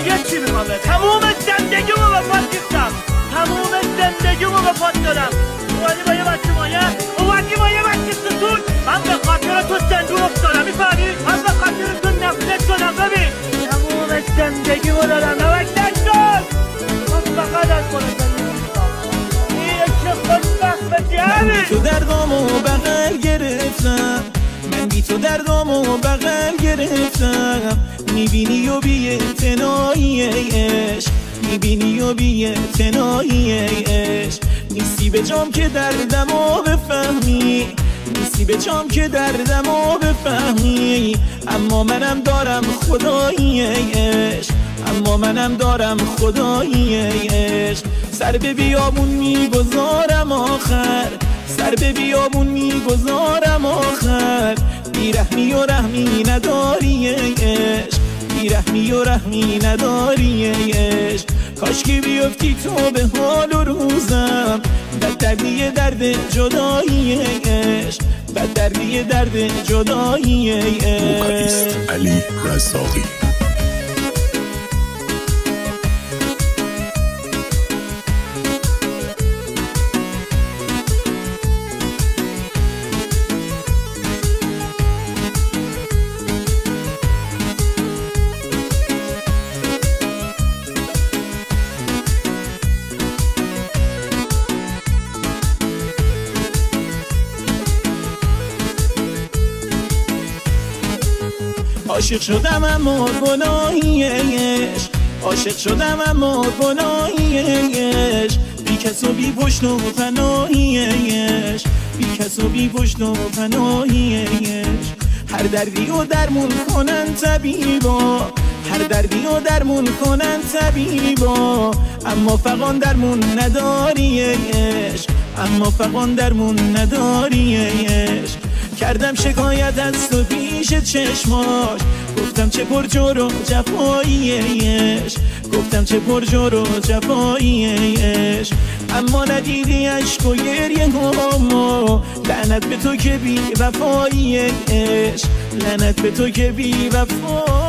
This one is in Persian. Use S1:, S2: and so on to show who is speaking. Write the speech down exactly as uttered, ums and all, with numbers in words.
S1: یه چی میخوام تموم زندگیمو وفات کردم تموم زندگیمو وفات دادم اومدی با یه بچه مایه اومدی با یه بچه ستون من به خاطر تو زندون افتادم میفهمی؟ من به خاطر تو نفرت شدم ببین تموم زندگیمو دادم نمک نشد من فقط از کنه زندگی میخوام این که خوشبخت
S2: من بی تو دردامو بغل گرفتم من بی تو دردامو بغل گرفتم میبینی و بی اعتنایی ای عشق میبینی و بی اعتنایی ای عشق نیستی به جام که دردمو بفهمی نیستی به جام که دردمو بفهمی اما منم دارم خدایی ای عشق اما منم دارم خدایی ای عشق سر به بیابون میگذارم آخر سر به بیابون میگذارم آخر بیرحمی و رحمی نداری ای عشق بیرحمی و رحمی نداری ای عشق کاش که بیفتی تو به حال و روزم بد دردی درد جدایی ای عشق بد دردی درد جدایی ای عشق
S3: علی رزاقی
S2: عاشق شدم اما گناهی عشق عاشق شدم اما گناهی عشق بی کس و بی پشت و پناهی عشق بی کس و بی پشت و پناهی عشق هر دردی و درمون کنن طبیبا هر دردی و درمون کنن طبیبا اما فقان درمون نداری عشق اما فقان درمون نداری عشق کردم شکایت از تو پیش چشماش گفتم چه پر جور و جفایی عشق گفتم چه پر جور و جفایی عشق اما ندیدی عشق و گریه همو لعنت به تو که بی وفایی عشق لعنت به تو که بی وفایی